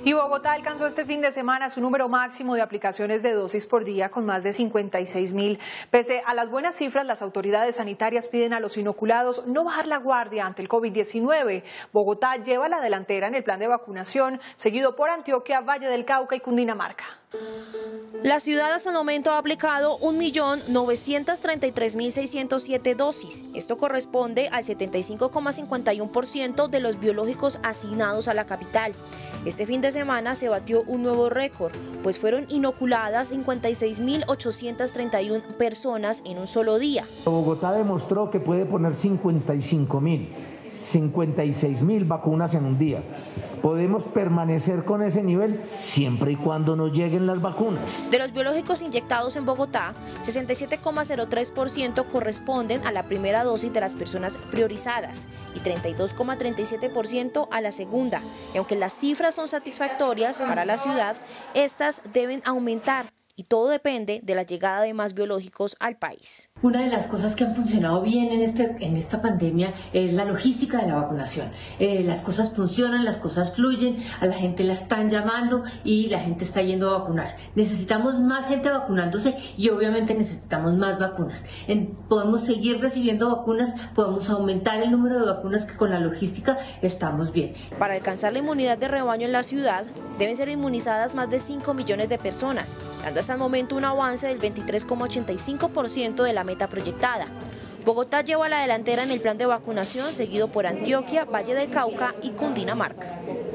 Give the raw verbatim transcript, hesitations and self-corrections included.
Y Bogotá alcanzó este fin de semana su número máximo de aplicaciones de dosis por día con más de cincuenta y seis mil. Pese a las buenas cifras, las autoridades sanitarias piden a los inoculados no bajar la guardia ante el COVID diecinueve. Bogotá lleva la delantera en el plan de vacunación, seguido por Antioquia, Valle del Cauca y Cundinamarca. La ciudad hasta el momento ha aplicado un millón novecientos treinta y tres mil seiscientos siete dosis. Esto corresponde al setenta y cinco coma cincuenta y uno por ciento de los biológicos asignados a la capital. Este fin de semana se batió un nuevo récord, pues fueron inoculadas cincuenta y seis mil ochocientos treinta y una personas en un solo día. Bogotá demostró que puede poner cincuenta y cinco mil, cincuenta y seis mil vacunas en un día. Podemos permanecer con ese nivel siempre y cuando nos lleguen las vacunas. De los biológicos inyectados en Bogotá, sesenta y siete coma cero tres por ciento corresponden a la primera dosis de las personas priorizadas y treinta y dos coma treinta y siete por ciento a la segunda. Y aunque las cifras son satisfactorias para la ciudad, estas deben aumentar. Y todo depende de la llegada de más biológicos al país. Una de las cosas que han funcionado bien en, este, en esta pandemia es la logística de la vacunación. Eh, las cosas funcionan, las cosas fluyen, a la gente la están llamando y la gente está yendo a vacunar. Necesitamos más gente vacunándose y obviamente necesitamos más vacunas. En, podemos seguir recibiendo vacunas, podemos aumentar el número de vacunas que con la logística estamos bien. Para alcanzar la inmunidad de rebaño en la ciudad, deben ser inmunizadas más de cinco millones de personas, dando hasta el momento un avance del veintitrés coma ochenta y cinco por ciento de la meta proyectada. Bogotá lleva la delantera en el plan de vacunación, seguido por Antioquia, Valle del Cauca y Cundinamarca.